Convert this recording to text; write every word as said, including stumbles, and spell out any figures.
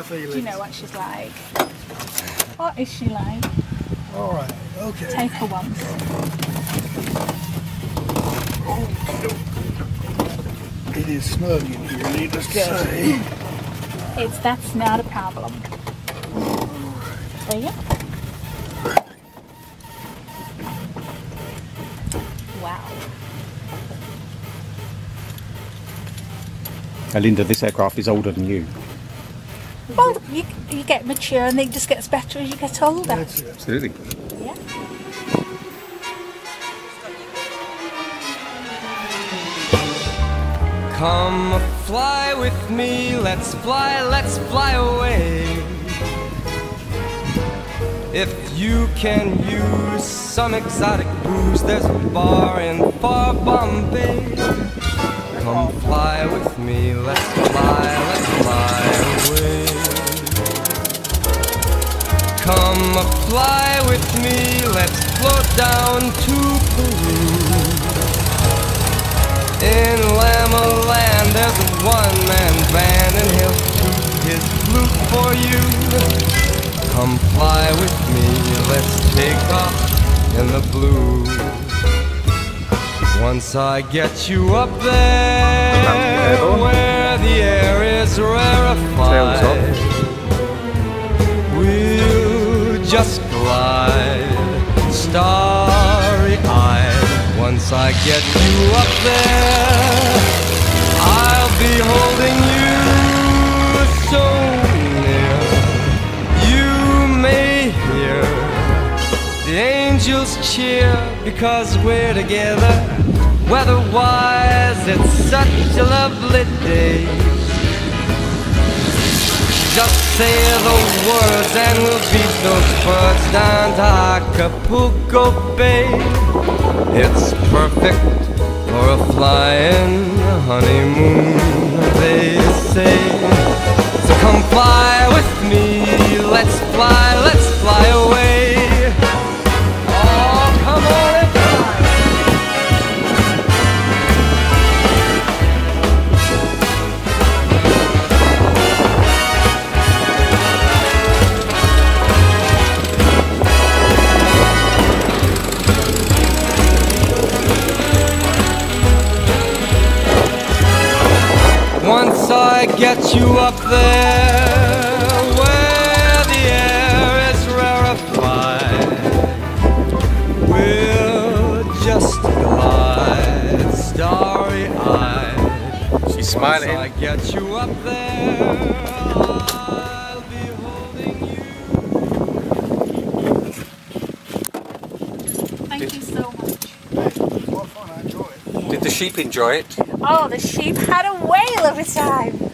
feelings? Do you know what she's like? What is she like? All right, okay. Take her once. It is snug in here, needless to say. It's, that's not a problem. There you go. Wow. Now, Linda, this aircraft is older than you. Well, you, you get mature and it just gets better as you get older. That's it. Absolutely. Yeah. Come fly with me, let's fly, let's fly away. If you can use some exotic booze, there's a bar in far Bombay. Come fly with me, let's fly, let's fly away. Come fly with me, let's float down to Peru. In Llama Land there's a one-man band and he'll toot his flute for you. Come fly with me, let's take off in the blue. Once I get you up there where the air is rarefied, we'll just glide starry-eyed. Once I get you up there, I'll be holding you so near. You may hear the angels cheer because we're together. Weather-wise, it's such a lovely day. Just say the words and we'll beat those birds down to Acapulco Bay. It's perfect for a flying honeymoon, they say. So come fly with me, let's fly, let's fly away. Oh, come on and fly. Once I get you up there where the air is rarefied, we'll just glide starry-eyed. She's smiling. Once I get you up there, I'll be holding you. Thank you so much. What fun, I enjoy it. Did the sheep enjoy it? Oh, the sheep had a whale of a time.